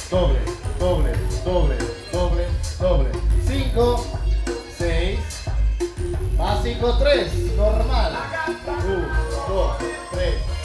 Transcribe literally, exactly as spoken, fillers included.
doble, doble, doble, doble, doble. cinco, seis, más cinco, tres, normal. uno, dos, tres.